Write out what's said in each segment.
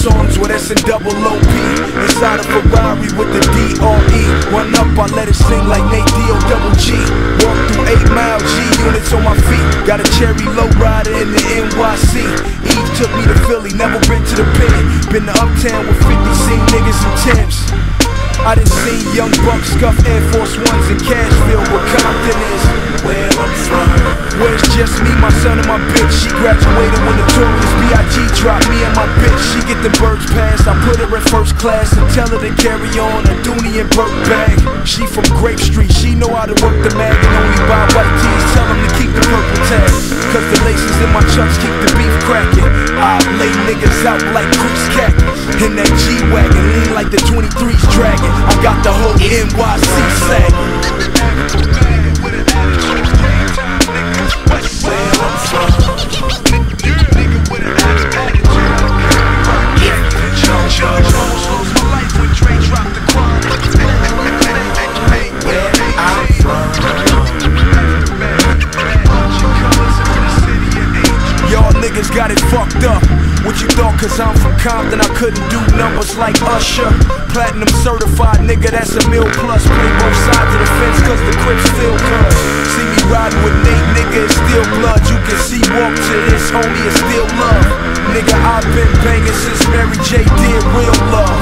songs with S and double OP. Inside a Ferrari with the DRE. Run up, I let it sing like Nate D.O. double G. Walk through 8 Mile, G units on my feet. Got a cherry lowrider in the NYC. Eve took me to Philly, never been to the pen. Been to Uptown with 50, seen niggas in Timbs. I done seen young bucks scuff Air Force Ones in Cashville, where Compton is. Where I'm from, where it's just me, my son, and my bitch. She graduated when Notorious B.I.G. dropped me and my bitch. She get the birds passed, I put her in first class and tell her to carry on a Dooney and Burke bag. She from Grape Street, she know how to work the mag and only buy white tees. Tell them to keep the purple tag, cause the laces in my chucks keep the beef cracking. I lay niggas out like Crease Cactus. In that G-Wagon, lean like the 23's dragging. I got the whole NYC sagging. Niggas got it fucked up. What you thought, cause I'm from Compton, I couldn't do numbers like Usher. Platinum certified, nigga, that's a mil plus. Play both sides of the fence, cause the Crips feel good. See me riding with Nate, nigga, it's still blood. You can see walk to this, homie, it's still love. Nigga, I've been banging since Mary J did real love.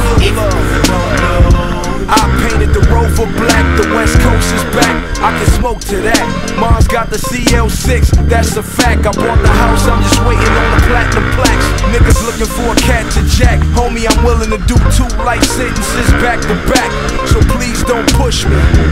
I painted the Rover black, the West Coast is back. I can smoke to that. Mom's got the CL6, that's a fact. I bought the house, I'm just waiting on the platinum plaques. Niggas looking for a cat to jack. Homie, I'm willing to do 2 life sentences back to back. So please don't push me.